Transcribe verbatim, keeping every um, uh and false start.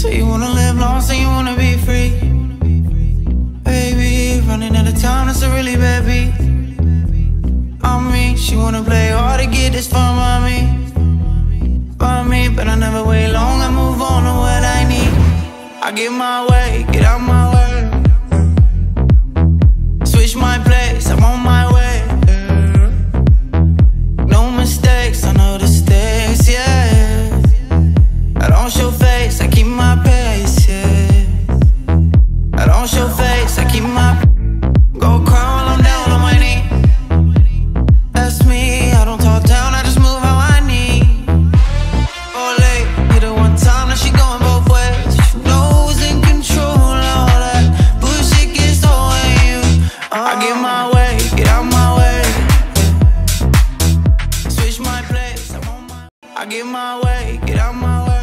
So you wanna live lost and you wanna be free. Baby, running out of time, that's a really bad beat. I mean, she wanna play hard to get this far by me, by me, but I never wait long, I move on to what I need. I get my way, get out my way. Switch my place, I'm on my way. No mistakes, I know the stakes, yeah. I don't show face, I keep my pace, yeah. I don't show face, I keep my... Go cry while I'm down on my knee. That's me, I don't talk down, I just move how I need. Oh, late, hit her one time, now she going both ways. She knows in control, all that bullshit gets towing you. I get my way, get out my way. Switch my place, I'm on my... I get my way, get out my way.